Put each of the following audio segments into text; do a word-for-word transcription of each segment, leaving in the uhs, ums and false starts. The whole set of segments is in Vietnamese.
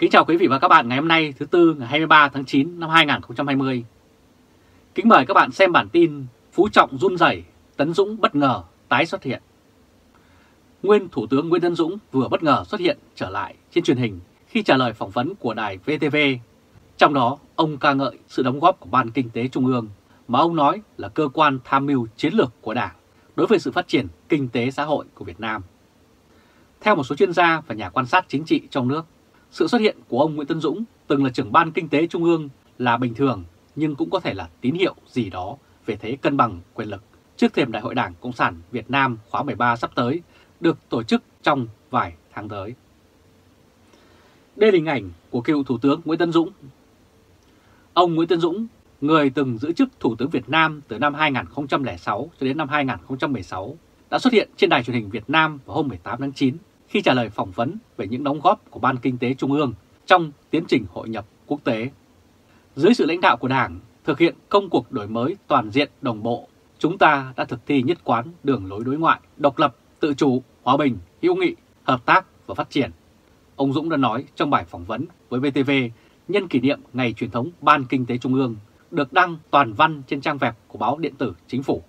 Kính chào quý vị và các bạn ngày hôm nay thứ Tư ngày hai mươi ba tháng chín năm hai nghìn không trăm hai mươi. Kính mời các bạn xem bản tin Phú Trọng run rẩy, Tấn Dũng bất ngờ tái xuất hiện. Nguyên Thủ tướng Nguyễn Tấn Dũng vừa bất ngờ xuất hiện trở lại trên truyền hình khi trả lời phỏng vấn của đài vê tê vê. Trong đó, ông ca ngợi sự đóng góp của Ban Kinh tế Trung ương mà ông nói là cơ quan tham mưu chiến lược của Đảng đối với sự phát triển kinh tế xã hội của Việt Nam. Theo một số chuyên gia và nhà quan sát chính trị trong nước, sự xuất hiện của ông Nguyễn Tấn Dũng từng là trưởng Ban Kinh tế Trung ương là bình thường, nhưng cũng có thể là tín hiệu gì đó về thế cân bằng quyền lực trước thềm Đại hội Đảng Cộng sản Việt Nam khóa mười ba sắp tới được tổ chức trong vài tháng tới. Đây là hình ảnh của cựu Thủ tướng Nguyễn Tấn Dũng. Ông Nguyễn Tấn Dũng, người từng giữ chức Thủ tướng Việt Nam từ năm hai nghìn không trăm lẻ sáu cho đến năm hai nghìn không trăm mười sáu, đã xuất hiện trên đài truyền hình Việt Nam vào hôm mười tám tháng chín khi trả lời phỏng vấn về những đóng góp của Ban Kinh tế Trung ương trong tiến trình hội nhập quốc tế. Dưới sự lãnh đạo của Đảng, thực hiện công cuộc đổi mới toàn diện đồng bộ, chúng ta đã thực thi nhất quán đường lối đối ngoại, độc lập, tự chủ, hòa bình, hữu nghị, hợp tác và phát triển. Ông Dũng đã nói trong bài phỏng vấn với vê tê vê nhân kỷ niệm Ngày truyền thống Ban Kinh tế Trung ương, được đăng toàn văn trên trang web của báo điện tử Chính phủ.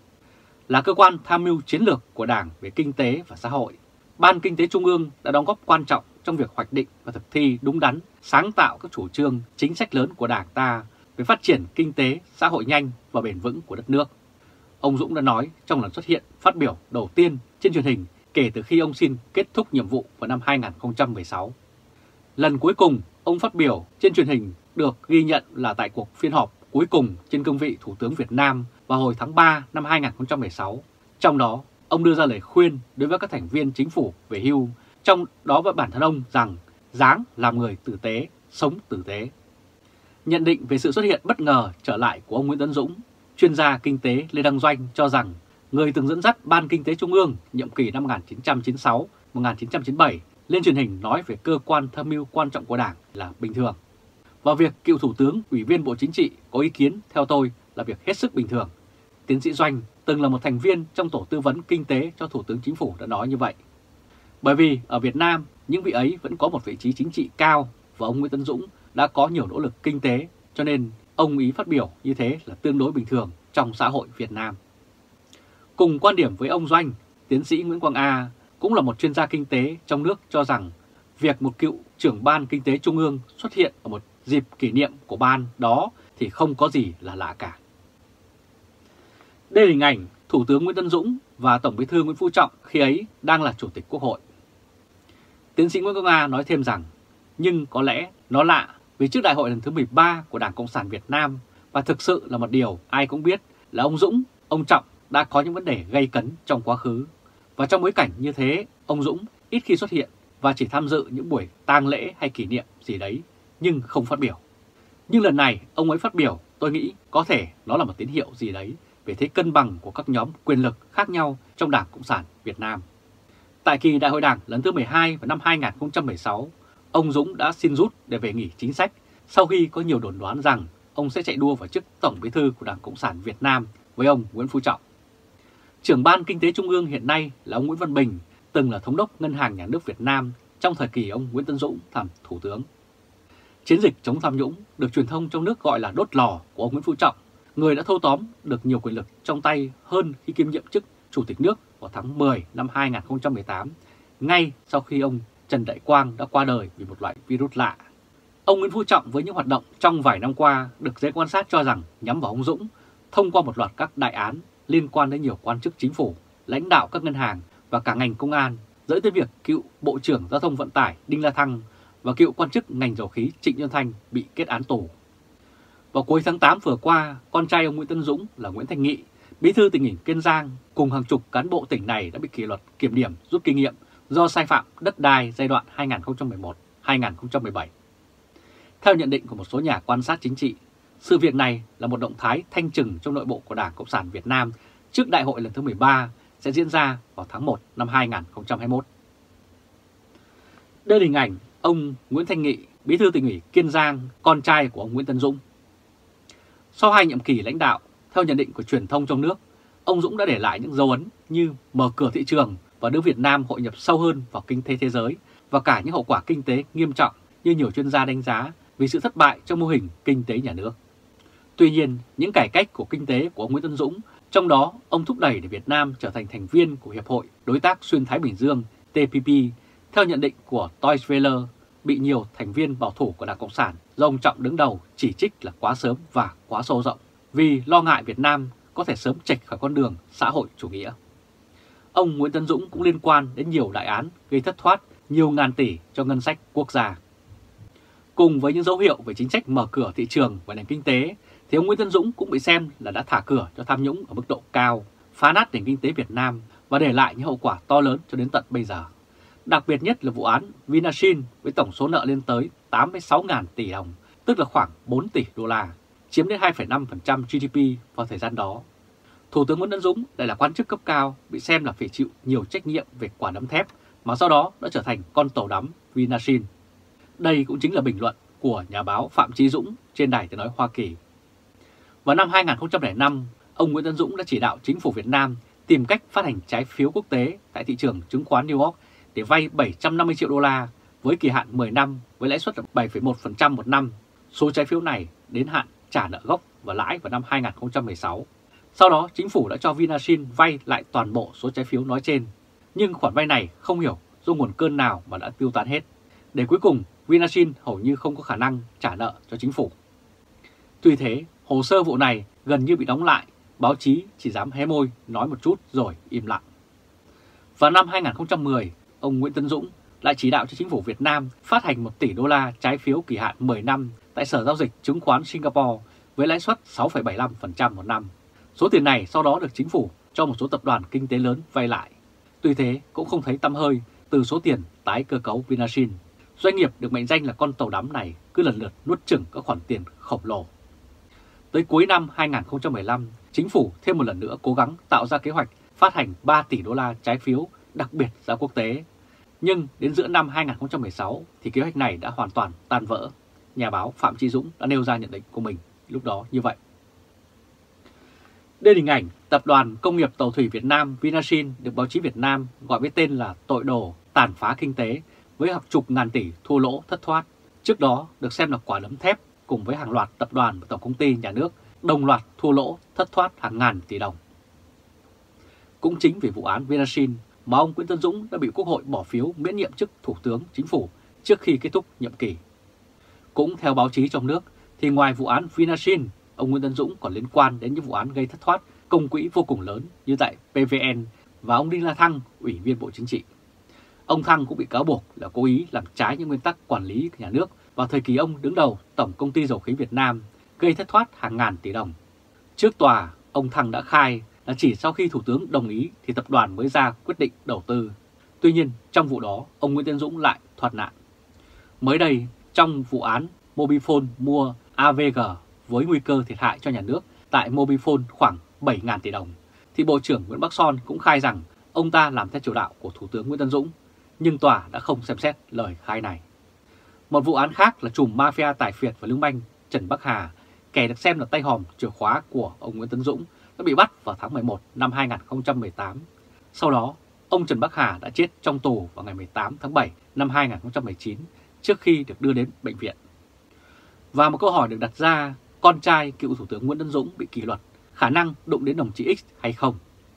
Là cơ quan tham mưu chiến lược của Đảng về kinh tế và xã hội, Ban Kinh tế Trung ương đã đóng góp quan trọng trong việc hoạch định và thực thi đúng đắn, sáng tạo các chủ trương, chính sách lớn của Đảng ta về phát triển kinh tế, xã hội nhanh và bền vững của đất nước. Ông Dũng đã nói trong lần xuất hiện phát biểu đầu tiên trên truyền hình kể từ khi ông xin kết thúc nhiệm vụ vào năm hai nghìn không trăm mười sáu. Lần cuối cùng ông phát biểu trên truyền hình được ghi nhận là tại cuộc phiên họp cuối cùng trên cương vị Thủ tướng Việt Nam vào hồi tháng ba năm hai nghìn không trăm mười sáu. Trong đó, ông đưa ra lời khuyên đối với các thành viên chính phủ về hưu, trong đó với bản thân ông rằng dáng làm người tử tế, sống tử tế. Nhận định về sự xuất hiện bất ngờ trở lại của ông Nguyễn Tấn Dũng, chuyên gia kinh tế Lê Đăng Doanh cho rằng người từng dẫn dắt Ban Kinh tế Trung ương nhiệm kỳ năm một nghìn chín trăm chín mươi sáu đến một nghìn chín trăm chín mươi bảy lên truyền hình nói về cơ quan tham mưu quan trọng của Đảng là bình thường. Và việc cựu Thủ tướng, Ủy viên Bộ Chính trị có ý kiến theo tôi là việc hết sức bình thường. Tiến sĩ Doanh từng là một thành viên trong tổ tư vấn kinh tế cho Thủ tướng Chính phủ đã nói như vậy. Bởi vì ở Việt Nam, những vị ấy vẫn có một vị trí chính trị cao và ông Nguyễn Tấn Dũng đã có nhiều nỗ lực kinh tế, cho nên ông ý phát biểu như thế là tương đối bình thường trong xã hội Việt Nam. Cùng quan điểm với ông Doanh, tiến sĩ Nguyễn Quang A cũng là một chuyên gia kinh tế trong nước cho rằng việc một cựu trưởng Ban Kinh tế Trung ương xuất hiện ở một dịp kỷ niệm của ban đó thì không có gì là lạ cả. Đây là hình ảnh Thủ tướng Nguyễn Tấn Dũng và Tổng Bí thư Nguyễn Phú Trọng khi ấy đang là Chủ tịch Quốc hội. Tiến sĩ Nguyễn Quang A nói thêm rằng, nhưng có lẽ nó lạ vì trước đại hội lần thứ mười ba của Đảng Cộng sản Việt Nam, và thực sự là một điều ai cũng biết là ông Dũng, ông Trọng đã có những vấn đề gây cấn trong quá khứ. Và trong bối cảnh như thế, ông Dũng ít khi xuất hiện và chỉ tham dự những buổi tang lễ hay kỷ niệm gì đấy, nhưng không phát biểu. Nhưng lần này ông ấy phát biểu, tôi nghĩ có thể nó là một tín hiệu gì đấy về thế cân bằng của các nhóm quyền lực khác nhau trong Đảng Cộng sản Việt Nam. Tại kỳ Đại hội Đảng lần thứ mười hai vào năm hai nghìn không trăm mười sáu, ông Dũng đã xin rút để về nghỉ chính sách sau khi có nhiều đồn đoán rằng ông sẽ chạy đua vào chức Tổng Bí thư của Đảng Cộng sản Việt Nam với ông Nguyễn Phú Trọng. Trưởng Ban Kinh tế Trung ương hiện nay là ông Nguyễn Văn Bình, từng là Thống đốc Ngân hàng Nhà nước Việt Nam trong thời kỳ ông Nguyễn Tấn Dũng làm Thủ tướng. Chiến dịch chống tham nhũng được truyền thông trong nước gọi là đốt lò của ông Nguyễn Phú Trọng, người đã thâu tóm được nhiều quyền lực trong tay hơn khi kiêm nhiệm chức Chủ tịch nước vào tháng mười năm hai nghìn không trăm mười tám, ngay sau khi ông Trần Đại Quang đã qua đời vì một loại virus lạ. Ông Nguyễn Phú Trọng với những hoạt động trong vài năm qua được giới quan sát cho rằng nhắm vào ông Dũng thông qua một loạt các đại án liên quan đến nhiều quan chức chính phủ, lãnh đạo các ngân hàng và cả ngành công an, dẫn tới việc cựu Bộ trưởng Giao thông Vận tải Đinh La Thăng và cựu quan chức ngành dầu khí Trịnh Xuân Thanh bị kết án tù. Vào cuối tháng tám vừa qua, con trai ông Nguyễn Tấn Dũng là Nguyễn Thanh Nghị, Bí thư Tỉnh ủy Kiên Giang cùng hàng chục cán bộ tỉnh này đã bị kỷ luật kiểm điểm rút kinh nghiệm do sai phạm đất đai giai đoạn hai nghìn không trăm mười một đến hai nghìn không trăm mười bảy. Theo nhận định của một số nhà quan sát chính trị, sự việc này là một động thái thanh trừng trong nội bộ của Đảng Cộng sản Việt Nam trước đại hội lần thứ mười ba sẽ diễn ra vào tháng một năm hai nghìn không trăm hai mươi mốt. Đây là hình ảnh ông Nguyễn Thanh Nghị, Bí thư Tỉnh ủy Kiên Giang, con trai của ông Nguyễn Tấn Dũng. Sau hai nhiệm kỳ lãnh đạo, theo nhận định của truyền thông trong nước, ông Dũng đã để lại những dấu ấn như mở cửa thị trường và đưa Việt Nam hội nhập sâu hơn vào kinh tế thế giới và cả những hậu quả kinh tế nghiêm trọng như nhiều chuyên gia đánh giá vì sự thất bại trong mô hình kinh tế nhà nước. Tuy nhiên, những cải cách của kinh tế của ông Nguyễn Tấn Dũng, trong đó ông thúc đẩy để Việt Nam trở thành thành viên của Hiệp hội Đối tác Xuyên Thái Bình Dương T P P, theo nhận định của Deutsche Welle, bị nhiều thành viên bảo thủ của Đảng Cộng sản do ông Trọng đứng đầu chỉ trích là quá sớm và quá sâu rộng, vì lo ngại Việt Nam có thể sớm chệch khỏi con đường xã hội chủ nghĩa. Ông Nguyễn Tấn Dũng cũng liên quan đến nhiều đại án gây thất thoát nhiều ngàn tỷ cho ngân sách quốc gia. Cùng với những dấu hiệu về chính sách mở cửa thị trường và nền kinh tế, thì ông Nguyễn Tấn Dũng cũng bị xem là đã thả cửa cho tham nhũng ở mức độ cao, phá nát nền kinh tế Việt Nam và để lại những hậu quả to lớn cho đến tận bây giờ. Đặc biệt nhất là vụ án Vinashin với tổng số nợ lên tới tám mươi sáu nghìn tỷ đồng, tức là khoảng bốn tỷ đô la, chiếm đến hai phẩy năm phần trăm G D P vào thời gian đó. Thủ tướng Nguyễn Tấn Dũng lại là quan chức cấp cao, bị xem là phải chịu nhiều trách nhiệm về quả đấm thép mà sau đó đã trở thành con tàu đắm Vinashin. Đây cũng chính là bình luận của nhà báo Phạm Chí Dũng trên Đài Tiếng nói Hoa Kỳ. Vào năm hai nghìn không trăm lẻ năm, ông Nguyễn Tấn Dũng đã chỉ đạo chính phủ Việt Nam tìm cách phát hành trái phiếu quốc tế tại thị trường chứng khoán New York để vay bảy trăm năm mươi triệu đô la với kỳ hạn mười năm với lãi suất là bảy phẩy một phần trăm một năm. Số trái phiếu này đến hạn trả nợ gốc và lãi vào năm hai nghìn không trăm mười sáu. Sau đó, chính phủ đã cho Vinashin vay lại toàn bộ số trái phiếu nói trên. Nhưng khoản vay này không hiểu do nguồn cơn nào mà đã tiêu tán hết. Để cuối cùng, Vinashin hầu như không có khả năng trả nợ cho chính phủ. Tuy thế, hồ sơ vụ này gần như bị đóng lại, báo chí chỉ dám hé môi nói một chút rồi im lặng. Vào năm hai nghìn không trăm mười, ông Nguyễn Tấn Dũng lại chỉ đạo cho chính phủ Việt Nam phát hành một tỷ đô la trái phiếu kỳ hạn mười năm tại Sở Giao dịch Chứng khoán Singapore với lãi suất sáu phẩy bảy mươi lăm phần trăm một năm. Số tiền này sau đó được chính phủ cho một số tập đoàn kinh tế lớn vay lại. Tuy thế cũng không thấy tăm hơi từ số tiền tái cơ cấu Vinashin. Doanh nghiệp được mệnh danh là con tàu đắm này cứ lần lượt nuốt chửng các khoản tiền khổng lồ. Tới cuối năm hai nghìn không trăm mười lăm, chính phủ thêm một lần nữa cố gắng tạo ra kế hoạch phát hành ba tỷ đô la trái phiếu đặc biệt ra quốc tế. Nhưng đến giữa năm hai nghìn không trăm mười sáu thì kế hoạch này đã hoàn toàn tan vỡ. Nhà báo Phạm Chí Dũng đã nêu ra nhận định của mình lúc đó như vậy. Đây là hình ảnh Tập đoàn Công nghiệp Tàu thủy Việt Nam Vinashin được báo chí Việt Nam gọi với tên là tội đồ tàn phá kinh tế với hàng chục ngàn tỷ thua lỗ thất thoát. Trước đó được xem là quả đấm thép cùng với hàng loạt tập đoàn và tổng công ty nhà nước đồng loạt thua lỗ thất thoát hàng ngàn tỷ đồng. Cũng chính vì vụ án Vinashin mà ông Nguyễn Tấn Dũng đã bị Quốc hội bỏ phiếu miễn nhiệm chức Thủ tướng Chính phủ trước khi kết thúc nhiệm kỳ. Cũng theo báo chí trong nước thì ngoài vụ án Vinashin, ông Nguyễn Tấn Dũng còn liên quan đến những vụ án gây thất thoát công quỹ vô cùng lớn như tại pê vê en và ông Đinh La Thăng, Ủy viên Bộ Chính trị. Ông Thăng cũng bị cáo buộc là cố ý làm trái những nguyên tắc quản lý nhà nước vào thời kỳ ông đứng đầu Tổng Công ty Dầu khí Việt Nam, gây thất thoát hàng ngàn tỷ đồng. Trước tòa, ông Thăng đã khai là chỉ sau khi Thủ tướng đồng ý thì tập đoàn mới ra quyết định đầu tư. Tuy nhiên, trong vụ đó, ông Nguyễn Tấn Dũng lại thoát nạn. Mới đây, trong vụ án Mobifone mua a vê giê với nguy cơ thiệt hại cho nhà nước tại Mobifone khoảng bảy nghìn tỷ đồng, thì Bộ trưởng Nguyễn Bắc Son cũng khai rằng ông ta làm theo chỉ đạo của Thủ tướng Nguyễn Tấn Dũng, nhưng tòa đã không xem xét lời khai này. Một vụ án khác là trùm mafia tài phiệt và lương banh Trần Bắc Hà, kẻ được xem là tay hòm chìa khóa của ông Nguyễn Tấn Dũng, đã bị bắt vào tháng mười một năm hai nghìn không trăm mười tám. Sau đó, ông Trần Bắc Hà đã chết trong tù vào ngày mười tám tháng bảy năm hai nghìn không trăm mười chín trước khi được đưa đến bệnh viện. Và một câu hỏi được đặt ra, con trai cựu Thủ tướng Nguyễn Tấn Dũng bị kỷ luật, khả năng đụng đến đồng chí X hay không?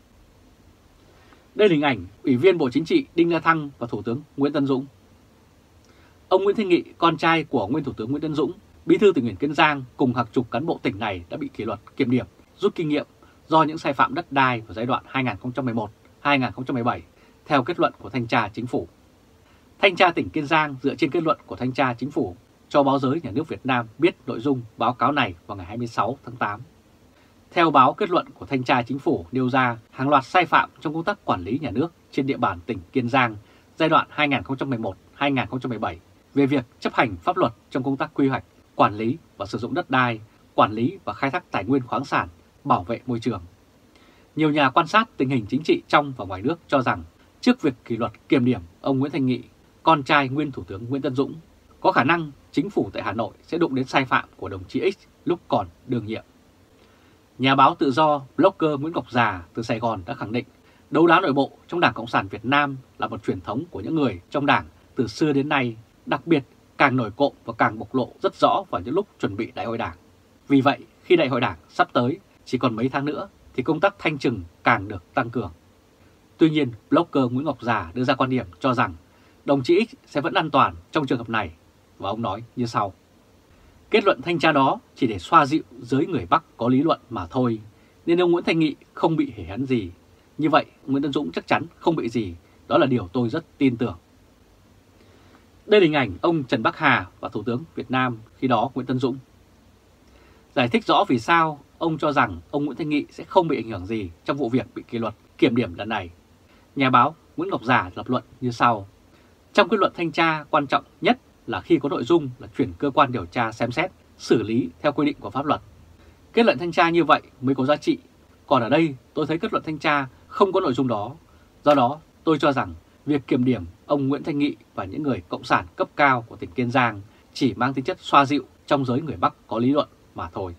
Đây là hình ảnh Ủy viên Bộ Chính trị Đinh La Thăng và Thủ tướng Nguyễn Tấn Dũng. Ông Nguyễn Thanh Nghị, con trai của nguyên Thủ tướng Nguyễn Tấn Dũng, Bí thư Tỉnh ủy Kiên Giang cùng hàng chục cán bộ tỉnh này đã bị kỷ luật kiểm điểm, rút kinh nghiệm do những sai phạm đất đai vào giai đoạn hai nghìn không trăm mười một đến hai nghìn không trăm mười bảy theo kết luận của Thanh tra Chính phủ. Thanh tra tỉnh Kiên Giang dựa trên kết luận của Thanh tra Chính phủ cho báo giới nhà nước Việt Nam biết nội dung báo cáo này vào ngày hai mươi sáu tháng tám. Theo báo kết luận của Thanh tra Chính phủ nêu ra hàng loạt sai phạm trong công tác quản lý nhà nước trên địa bàn tỉnh Kiên Giang giai đoạn hai nghìn không trăm mười một đến hai nghìn không trăm mười bảy về việc chấp hành pháp luật trong công tác quy hoạch, quản lý và sử dụng đất đai, quản lý và khai thác tài nguyên khoáng sản, bảo vệ môi trường. Nhiều nhà quan sát tình hình chính trị trong và ngoài nước cho rằng trước việc kỷ luật kiểm điểm ông Nguyễn Thanh Nghị, con trai nguyên Thủ tướng Nguyễn Tấn Dũng, có khả năng chính phủ tại Hà Nội sẽ đụng đến sai phạm của đồng chí X lúc còn đương nhiệm. Nhà báo tự do blogger Nguyễn Ngọc Già từ Sài Gòn đã khẳng định đấu đá nội bộ trong Đảng Cộng sản Việt Nam là một truyền thống của những người trong Đảng từ xưa đến nay, đặc biệt càng nổi cộm và càng bộc lộ rất rõ vào những lúc chuẩn bị đại hội đảng. Vì vậy, khi đại hội đảng sắp tới chỉ còn mấy tháng nữa thì công tác thanh trừng càng được tăng cường. Tuy nhiên, blogger Nguyễn Ngọc Già đưa ra quan điểm cho rằng đồng chí X sẽ vẫn an toàn trong trường hợp này, và ông nói như sau. Kết luận thanh tra đó chỉ để xoa dịu giới người Bắc có lý luận mà thôi, nên ông Nguyễn Thanh Nghị không bị hể hấn gì. Như vậy, Nguyễn Tấn Dũng chắc chắn không bị gì, đó là điều tôi rất tin tưởng. Đây là hình ảnh ông Trần Bắc Hà và Thủ tướng Việt Nam khi đó Nguyễn Tấn Dũng. Giải thích rõ vì sao ông cho rằng ông Nguyễn Thanh Nghị sẽ không bị ảnh hưởng gì trong vụ việc bị kỷ luật kiểm điểm lần này. Nhà báo Nguyễn Ngọc Già lập luận như sau. Trong kết luận thanh tra, quan trọng nhất là khi có nội dung là chuyển cơ quan điều tra xem xét, xử lý theo quy định của pháp luật. Kết luận thanh tra như vậy mới có giá trị. Còn ở đây tôi thấy kết luận thanh tra không có nội dung đó. Do đó tôi cho rằng việc kiểm điểm ông Nguyễn Thanh Nghị và những người cộng sản cấp cao của tỉnh Kiên Giang chỉ mang tính chất xoa dịu trong giới người Bắc có lý luận mà thôi.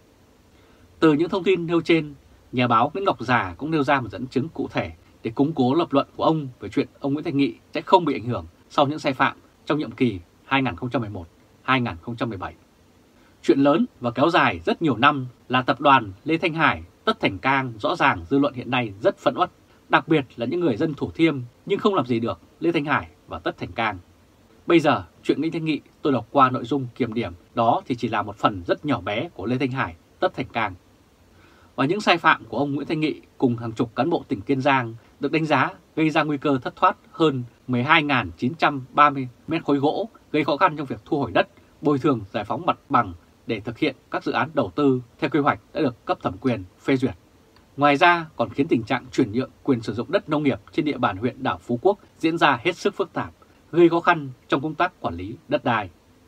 Từ những thông tin nêu trên, nhà báo Nguyễn Ngọc Già cũng nêu ra một dẫn chứng cụ thể để củng cố lập luận của ông về chuyện ông Nguyễn Thanh Nghị sẽ không bị ảnh hưởng sau những sai phạm trong nhiệm kỳ hai nghìn không trăm mười một đến hai nghìn không trăm mười bảy. Chuyện lớn và kéo dài rất nhiều năm là tập đoàn Lê Thanh Hải, Tất Thành Cang rõ ràng dư luận hiện nay rất phẫn uất, đặc biệt là những người dân Thủ Thiêm nhưng không làm gì được Lê Thanh Hải và Tất Thành Cang. Bây giờ chuyện Nguyễn Thanh Nghị tôi đọc qua nội dung kiểm điểm đó thì chỉ là một phần rất nhỏ bé của Lê Thanh Hải, Tất Thành Cang. Và những sai phạm của ông Nguyễn Thanh Nghị cùng hàng chục cán bộ tỉnh Kiên Giang được đánh giá gây ra nguy cơ thất thoát hơn mười hai nghìn chín trăm ba mươi mét khối gỗ, gây khó khăn trong việc thu hồi đất, bồi thường giải phóng mặt bằng để thực hiện các dự án đầu tư theo quy hoạch đã được cấp thẩm quyền phê duyệt. Ngoài ra còn khiến tình trạng chuyển nhượng quyền sử dụng đất nông nghiệp trên địa bàn huyện đảo Phú Quốc diễn ra hết sức phức tạp, gây khó khăn trong công tác quản lý đất đai.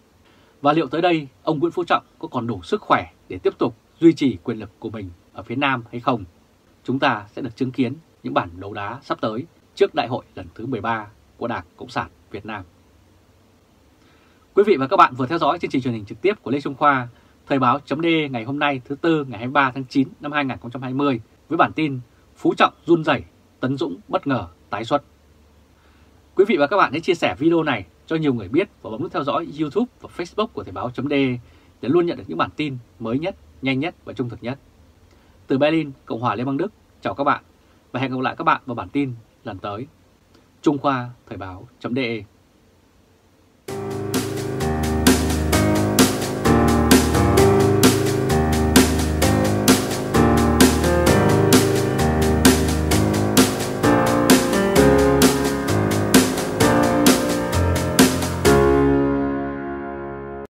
Và liệu tới đây ông Nguyễn Phú Trọng có còn đủ sức khỏe để tiếp tục duy trì quyền lực của mình ở phía Nam hay không? Chúng ta sẽ được chứng kiến những bản đấu đá sắp tới trước đại hội lần thứ mười ba của Đảng Cộng sản Việt Nam. Quý vị và các bạn vừa theo dõi chương trình truyền hình trực tiếp của Lê Trung Khoa, Thời báo chấm D ngày hôm nay thứ Tư ngày hai mươi ba tháng chín năm hai nghìn không trăm hai mươi với bản tin Phú Trọng run rẩy, Tấn Dũng bất ngờ tái xuất. Quý vị và các bạn hãy chia sẻ video này cho nhiều người biết và bấm nút theo dõi YouTube và Facebook của Thời báo chấm D để luôn nhận được những bản tin mới nhất, nhanh nhất và trung thực nhất. Từ Berlin, Cộng hòa Liên bang Đức, chào các bạn và hẹn gặp lại các bạn vào bản tin lần tới. Trung Khoa, Thời báo chấm D.